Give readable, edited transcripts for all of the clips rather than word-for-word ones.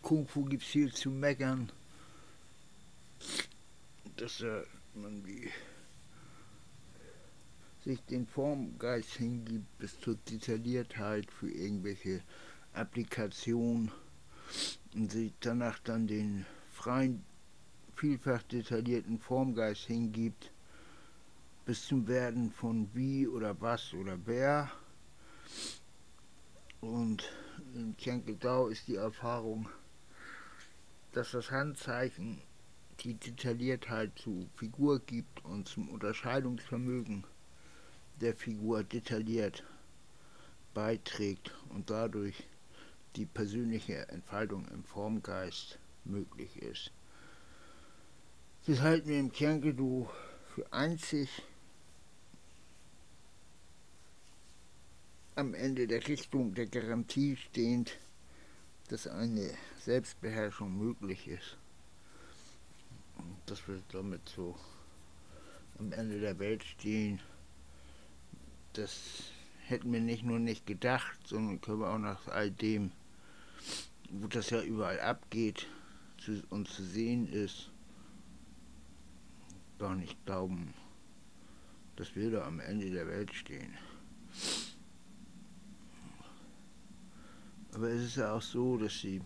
Kung Fu gibt es viel zu meckern, dass man sich den Formgeist hingibt bis zur Detailliertheit für irgendwelche Applikationen und sich danach dann den freien, vielfach detaillierten Formgeist hingibt bis zum Werden von wie oder was oder wer. Und in Qianqidao ist die Erfahrung, dass das Handzeichen die Detailliertheit zur Figur gibt und zum Unterscheidungsvermögen der Figur detailliert beiträgt und dadurch die persönliche Entfaltung im Formgeist möglich ist. Das halten wir im Qianqido für einzig am Ende der Richtung der Garantie stehend, dass eine Selbstbeherrschung möglich ist. Und dass wir damit so am Ende der Welt stehen, das hätten wir nicht nur nicht gedacht, sondern können wir auch nach all dem, wo das ja überall abgeht und zu sehen ist, gar nicht glauben, dass wir da am Ende der Welt stehen. Aber es ist ja auch so, dass die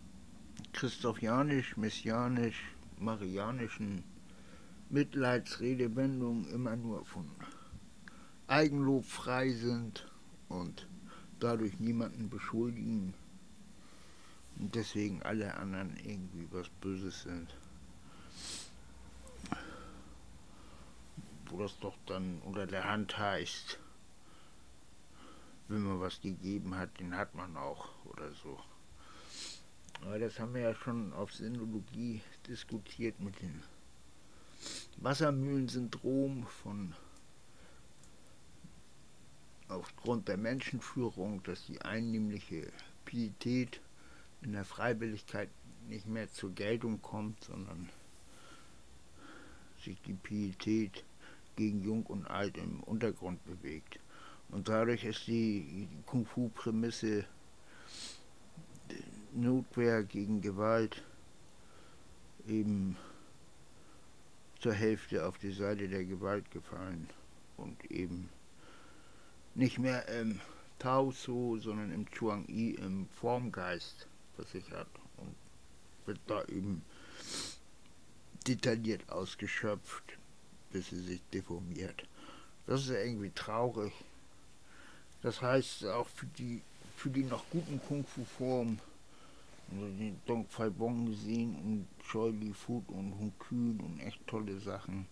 christophianisch-messianisch-marianischen Mitleidsredewendungen immer nur von Eigenlob frei sind und dadurch niemanden beschuldigen und deswegen alle anderen irgendwie was Böses sind. Wo das doch dann unter der Hand heißt, wenn man was gegeben hat, den hat man auch oder so. Aber das haben wir ja schon auf Sinologie diskutiert mit dem Wassermühlensyndrom aufgrund der Menschenführung, dass die einnehmliche Pietät in der Freiwilligkeit nicht mehr zur Geltung kommt, sondern sich die Pietät gegen Jung und Alt im Untergrund bewegt. Und dadurch ist die Kung-Fu-Prämisse Notwehr gegen Gewalt eben zur Hälfte auf die Seite der Gewalt gefallen und eben nicht mehr im Tao Su, sondern im Chuang Yi, im Formgeist versichert und wird da eben detailliert ausgeschöpft, bis sie sich deformiert. Das ist irgendwie traurig. Das heißt auch für die noch guten Kung-Fu-Formen, also den Dong Fai Bong gesehen und Choi Li Fut und Hun Kühn und echt tolle Sachen,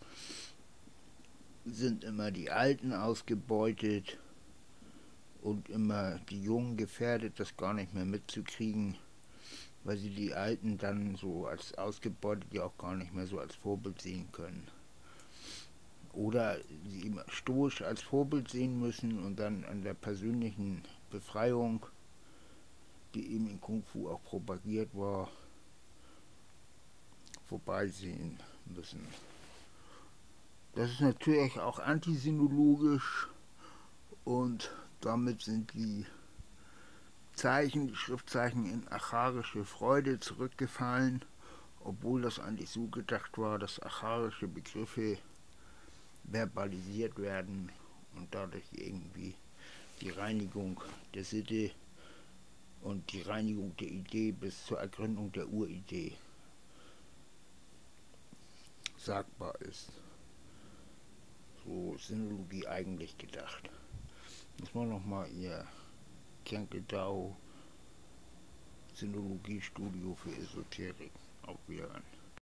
sind immer die Alten ausgebeutet und immer die Jungen gefährdet, das gar nicht mehr mitzukriegen, weil sie die Alten dann so als ausgebeutet ja auch gar nicht mehr so als Vorbild sehen können. Oder sie immer stoisch als Vorbild sehen müssen und dann an der persönlichen Befreiung, die eben in Kung Fu auch propagiert war, vorbeisehen müssen. Das ist natürlich auch antisinologisch und damit sind die Schriftzeichen in acharische Freude zurückgefallen, obwohl das eigentlich so gedacht war, dass acharische Begriffe verbalisiert werden und dadurch irgendwie die Reinigung der Sitte und die Reinigung der Idee bis zur Ergründung der Uridee sagbar ist. So ist Sinologie eigentlich gedacht. Das war nochmal ihr Qianqidao Sinologie-Studio für Esoterik. Auf Wiedersehen.